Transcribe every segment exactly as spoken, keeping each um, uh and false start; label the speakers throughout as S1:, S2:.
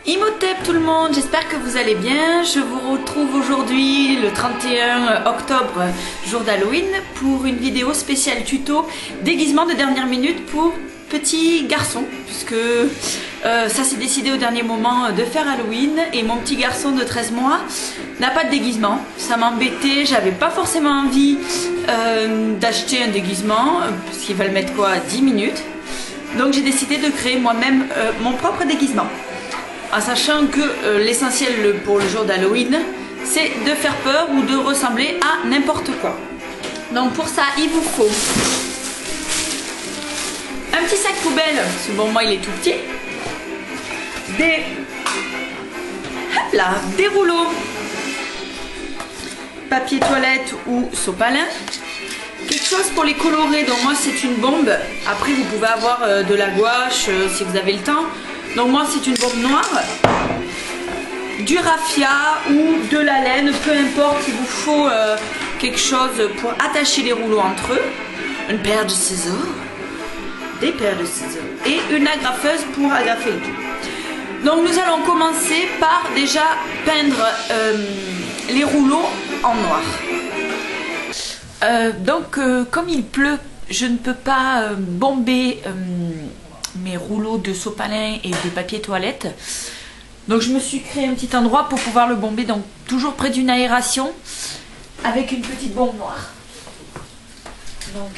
S1: Imhotep tout le monde, j'espère que vous allez bien. Je vous retrouve aujourd'hui le trente et un octobre, jour d'Halloween, pour une vidéo spéciale tuto déguisement de dernière minute pour petit garçon, puisque euh, ça s'est décidé au dernier moment de faire Halloween et mon petit garçon de treize mois n'a pas de déguisement. Ça m'embêtait, j'avais pas forcément envie euh, d'acheter un déguisement, parce qu'il va le mettre quoi, dix minutes. Donc j'ai décidé de créer moi-même euh, mon propre déguisement. En sachant que euh, l'essentiel pour le jour d'Halloween, c'est de faire peur ou de ressembler à n'importe quoi. Donc pour ça, il vous faut un petit sac poubelle, parce que bon, moi il est tout petit, des, hop là, des rouleaux, papier toilette ou sopalin, quelque chose pour les colorer, donc moi c'est une bombe. Après vous pouvez avoir euh, de la gouache euh, si vous avez le temps. Donc moi c'est une bombe noire, du raffia ou de la laine, peu importe, il vous faut euh, quelque chose pour attacher les rouleaux entre eux, une paire de ciseaux, des paires de ciseaux et une agrafeuse pour agrafer le tout. Donc nous allons commencer par déjà peindre euh, les rouleaux en noir. Euh, donc euh, comme il pleut, je ne peux pas euh, bomber euh, mes rouleaux de sopalin et de papier toilette. Donc je me suis créé un petit endroit pour pouvoir le bomber, donc toujours près d'une aération avec une petite bombe noire. Donc,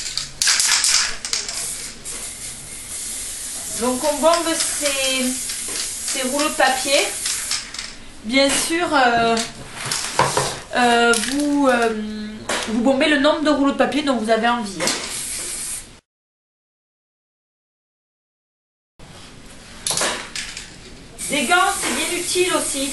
S1: donc on bombe ces, ces rouleaux de papier. Bien sûr, euh, euh, vous, euh, vous bombez le nombre de rouleaux de papier dont vous avez envie. Hein. Des gants, c'est bien utile aussi.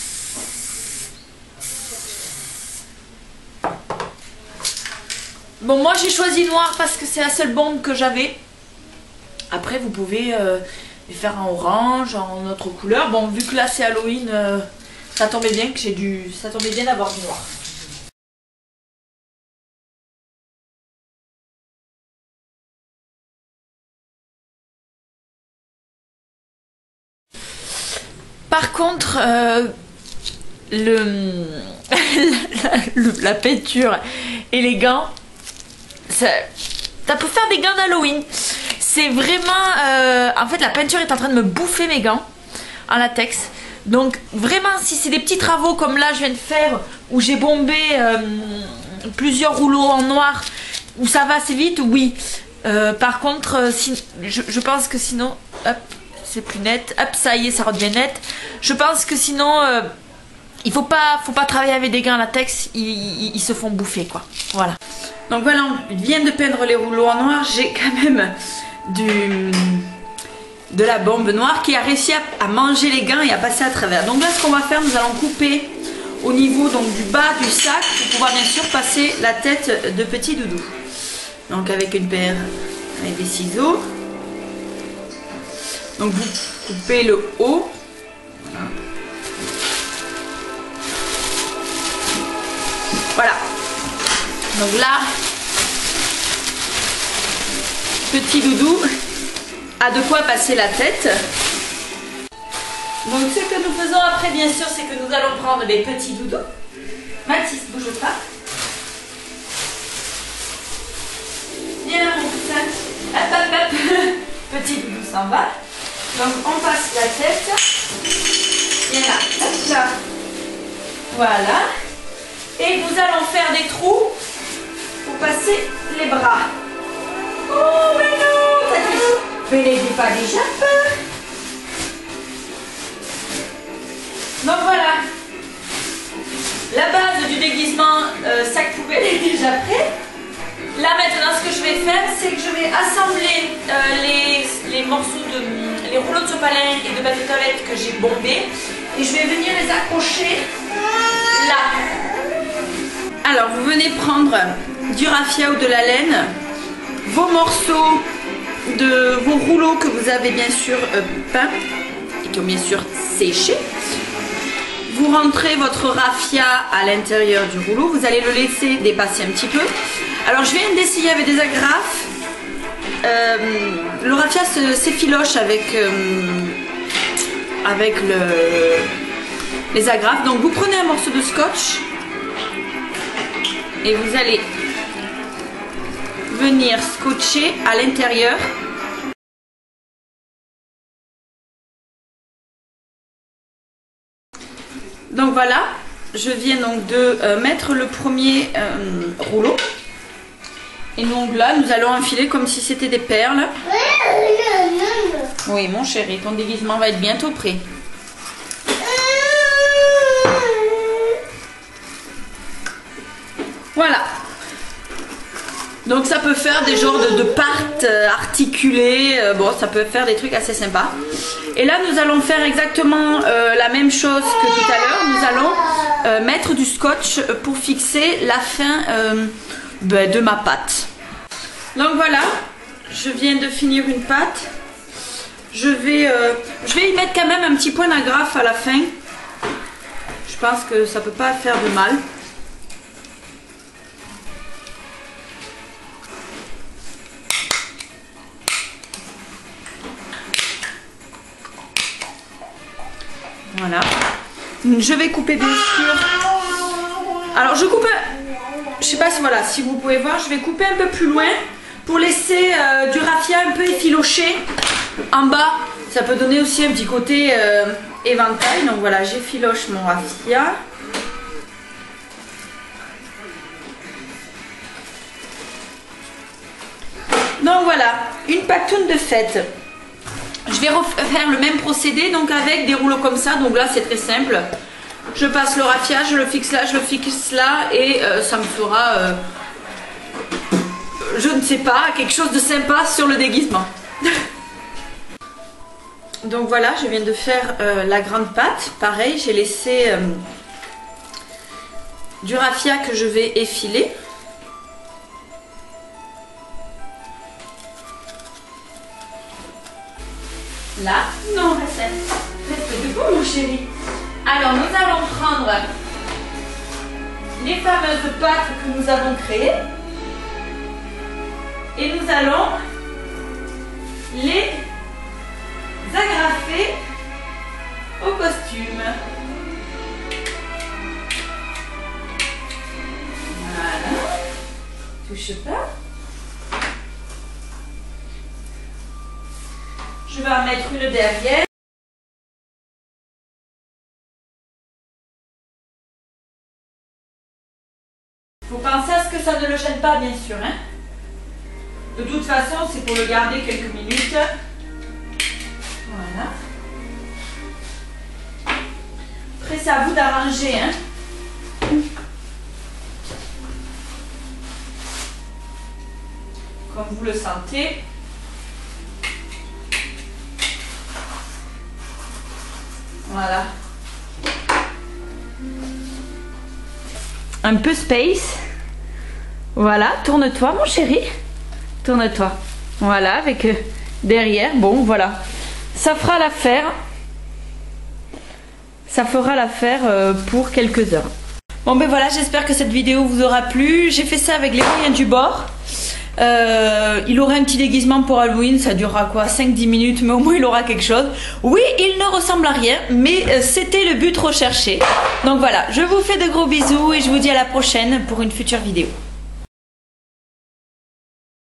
S1: Bon, moi j'ai choisi noir parce que c'est la seule bombe que j'avais. Après, vous pouvez euh, les faire en orange, en autre couleur. Bon, vu que là c'est Halloween, euh, ça tombait bien que j'ai dû, ça tombait bien d'avoir du noir. Par contre, euh, le, la, la peinture et les gants, ça, ça peut faire des gants d'Halloween. C'est vraiment... Euh, en fait, la peinture est en train de me bouffer mes gants en latex. Donc, vraiment, si c'est des petits travaux comme là, je viens de faire, où j'ai bombé euh, plusieurs rouleaux en noir, où ça va assez vite, oui. Euh, par contre, si, je, je pense que sinon... Hop, c'est plus net, hop, ça y est, ça redevient net. Je pense que sinon euh, il faut pas, faut pas travailler avec des gants en latex, ils, ils, ils se font bouffer quoi. Voilà. Donc voilà, on vient de peindre les rouleaux en noir. J'ai quand même du, de la bombe noire qui a réussi à, à manger les gants et à passer à travers. Donc là, ce qu'on va faire, nous allons couper au niveau donc, du bas du sac pour pouvoir bien sûr passer la tête de petit doudou. Donc avec une paire, avec des ciseaux. Donc vous coupez le haut. Voilà. Voilà. Donc là, petit doudou a de quoi passer la tête. Donc ce que nous faisons après, bien sûr, c'est que nous allons prendre les petits doudous. Mathis, bouge pas. Viens mon petit. Hop, hop, hop. Petit doudou s'en va. Donc on passe la tête, et là, hop là, voilà, et nous allons faire des trous pour passer les bras. Oh mais non, ça dit, mais les pas déjà peur. Donc voilà, la base du déguisement euh, sac poubelle est déjà prêt. Là maintenant ce que je vais faire, c'est que je vais assembler euh, les, les morceaux de les rouleaux de sopalin et de papier toilette que j'ai bombés et je vais venir les accrocher là. Alors vous venez prendre du raffia ou de la laine, vos morceaux de vos rouleaux que vous avez bien sûr euh, peints et qui ont bien sûr séché. Vous rentrez votre raffia à l'intérieur du rouleau, vous allez le laisser dépasser un petit peu. Alors je viens d'essayer avec des agrafes. Euh, le raffia s'effiloche avec, euh, avec le, les agrafes. Donc vous prenez un morceau de scotch et vous allez venir scotcher à l'intérieur. Donc voilà, je viens donc de euh, mettre le premier euh, rouleau. Et donc là, nous allons enfiler comme si c'était des perles. Oui, mon chéri, ton déguisement va être bientôt prêt. Voilà. Donc ça peut faire des genres de, de parts articulées. Bon, ça peut faire des trucs assez sympas. Et là, nous allons faire exactement euh, la même chose que tout à l'heure. Nous allons euh, mettre du scotch pour fixer la fin euh, ben, de ma pâte. Donc voilà, je viens de finir une pâte. Je vais, euh, je vais y mettre quand même un petit point d'agrafe à la fin. Je pense que ça ne peut pas faire de mal. Voilà. Je vais couper bien sûr. Alors je coupe, je sais pas si voilà, si vous pouvez voir, je vais couper un peu plus loin pour laisser euh, du raffia un peu effiloché en bas. Ça peut donner aussi un petit côté euh, éventail. Donc voilà, j'effiloche mon raffia. Donc voilà, une patoune de fête. Je vais refaire le même procédé donc avec des rouleaux comme ça. Donc là c'est très simple. Je passe le raffia, je le fixe là, je le fixe là et euh, ça me fera, euh, je ne sais pas, quelque chose de sympa sur le déguisement. Donc voilà, je viens de faire euh, la grande pâte. Pareil, j'ai laissé euh, du raffia que je vais effiler. Là, non, reste, reste debout mon chéri. Alors nous allons prendre les fameuses pâtes que nous avons créées et nous allons les agrafer au costume. Voilà, touche pas. Je vais en mettre une derrière. Il faut penser à ce que ça ne le gêne pas, bien sûr. Hein. De toute façon, c'est pour le garder quelques minutes. Voilà. Après, c'est à vous d'arranger. Hein. Comme vous le sentez. Voilà. Un peu space. Voilà, tourne-toi mon chéri. Tourne-toi. Voilà, avec euh, derrière. Bon, voilà. Ça fera l'affaire. Ça fera l'affaire euh, pour quelques heures. Bon ben voilà, j'espère que cette vidéo vous aura plu. J'ai fait ça avec les moyens du bord. Euh, il aura un petit déguisement pour Halloween, ça durera quoi, cinq dix minutes, mais au moins il aura quelque chose. Oui, il ne ressemble à rien, mais euh, c'était le but recherché. Donc voilà, je vous fais de gros bisous et je vous dis à la prochaine pour une future vidéo.